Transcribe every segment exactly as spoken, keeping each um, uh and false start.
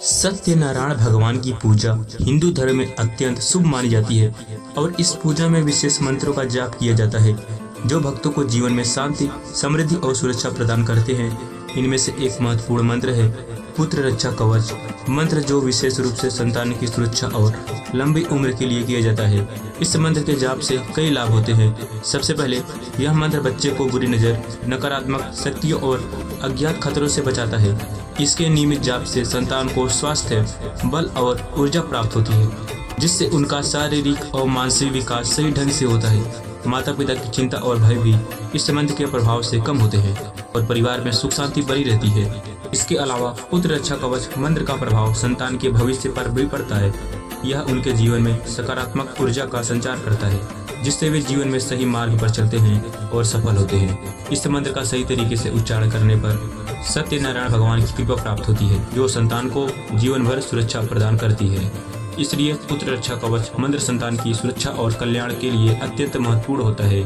सत्यनारायण भगवान की पूजा हिंदू धर्म में अत्यंत शुभ मानी जाती है और इस पूजा में विशेष मंत्रों का जाप किया जाता है जो भक्तों को जीवन में शांति, समृद्धि और सुरक्षा प्रदान करते हैं। इनमें से एक महत्वपूर्ण मंत्र है पुत्र रक्षा कवच मंत्र, जो विशेष रूप से संतान की सुरक्षा और लंबी उम्र के लिए किया जाता है। इस मंत्र के जाप से कई लाभ होते हैं। सबसे पहले यह मंत्र बच्चे को बुरी नजर, नकारात्मक शक्तियों और अज्ञात खतरों से बचाता है। इसके नियमित जाप से संतान को स्वास्थ्य, बल और ऊर्जा प्राप्त होती है, जिससे उनका शारीरिक और मानसिक विकास सही ढंग से होता है। माता पिता की चिंता और भय भी इस मंत्र के प्रभाव से कम होते हैं और परिवार में सुख शांति बनी रहती है। इसके अलावा पुत्र रक्षा कवच मंत्र का प्रभाव संतान के भविष्य पर भी पड़ता है। यह उनके जीवन में सकारात्मक ऊर्जा का संचार करता है, जिससे वे जीवन में सही मार्ग पर चलते हैं और सफल होते हैं। इस मंत्र का सही तरीके से उच्चारण करने पर सत्यनारायण भगवान की कृपा प्राप्त होती है, जो संतान को जीवन भर सुरक्षा प्रदान करती है। इसलिए पुत्र रक्षा कवच मंत्र संतान की सुरक्षा और कल्याण के लिए अत्यंत महत्वपूर्ण होता है।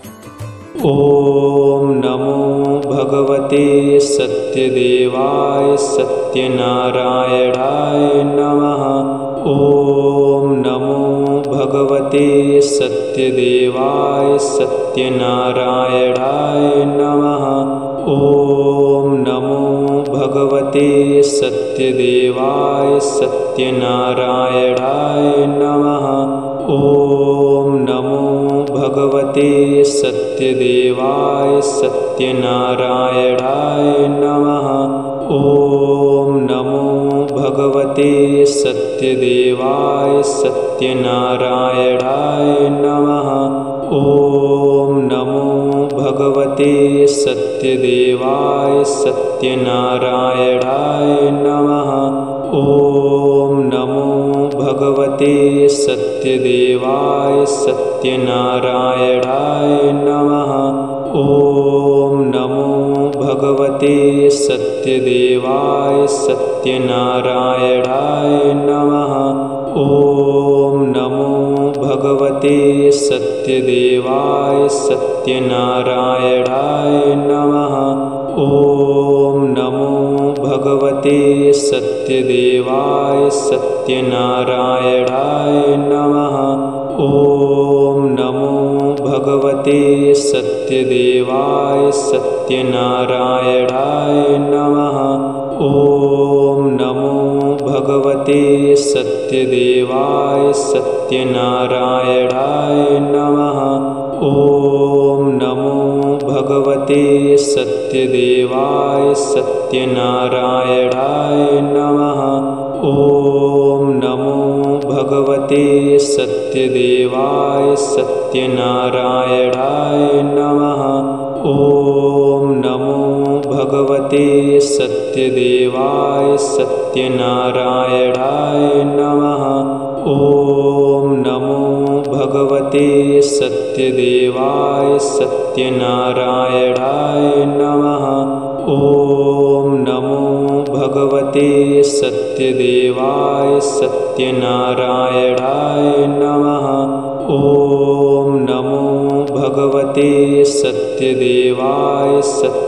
ओम नमो भगवते सत्यदेवाय सत्यनारायणाय नमः। ओम नमो भगवते सत्यदेवाय सत्यनारायणाय नमः। ओम नमो भगवते सत्यदेवाय सत्यनारायणाय नमः। ओम नमो भगवते सत्यदेवाय सत्यनारायणाय नमः। ओम नमो भगवते सत्यदेवाय सत्यनारायणाय नमः। ओम नमो भगवते सत्यदेवाय सत्यनारायणाय नमः। ओम नमो भगवते सत्यदेवाय सत्यनारायणाय नमः। ओम नमो भगवते सत्यदेवाय सत्यनारायणाय नमः। ओम नमो भगवते सत्यदेवाय सत्यनारायणाय नमः। ओम नमो भगवते सत्यदेवाय सत्यनारायणाय नमः। ओम नमो भगवते सत्यदेवाय सत्यनारायणाय नमः। ओम नमो भगवते सत्यदेवाय सत्यनारायणाय नमः। ओम नमो भगवते सत्यदेवाय सत्यनारायणाय नमः। ओम नमो भगवते सत्यदेवाय सत्यनारायणाय नमः। ओम नमो भगवते सत्यदेवाय सत्यनारायणाय नमः। ओम नमो भगवते सत्यदेवाय सत्यनारायणाय नमः। ओम नमो भगवते सत्यदेवाय सत्यनारायणाय नमः। ओम नमो भगवते सत्यदेवाय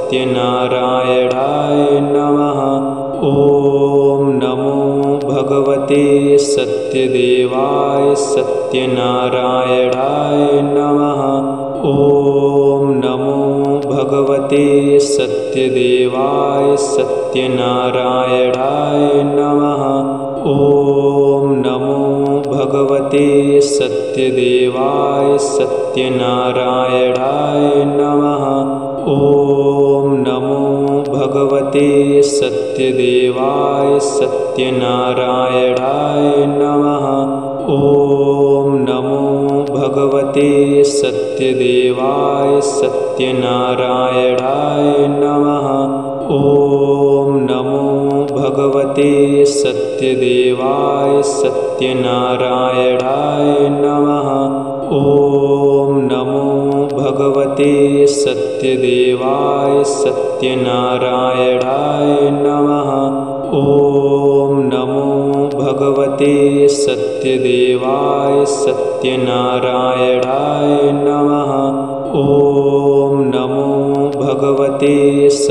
सत्यनारायणाय नमः। ओम नमो भगवते सत्यदेवाय सत्यनारायणाय नमः। ओम नमो भगवते सत्यदेवाय सत्यनारायणाय नमः। ओम नमो भगवते सत्यदेवाय सत्यनारायणाय नमः। ओम नमो भगवते सत्यदेवाय सत्यनारायणाय नमः। ओम नमो भगवते सत्यदेवाय सत्यनारायणाय नमः। ओम नमो भगवते सत्यदेवाय सत्यनारायणाय नमः। ओम नमो भगवते सत्यदेवाय सत्यनारायणाय नमः। ओम नमो भगवते सत्यदेवाय सत्यनारायणाय नमः। ओम नमो भगवते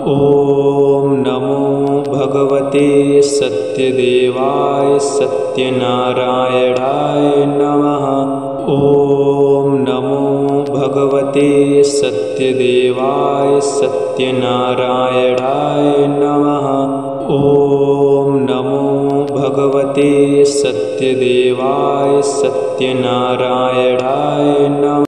ॐ नमो भगवते सत्यदेवाय सत्यनारायणाय नमः। ॐ नमो भगवते सत्यदेवाय सत्यनारायणाय नमः। ॐ नमो भगवते सत्यदेवाय सत्यनारायणाय नमः।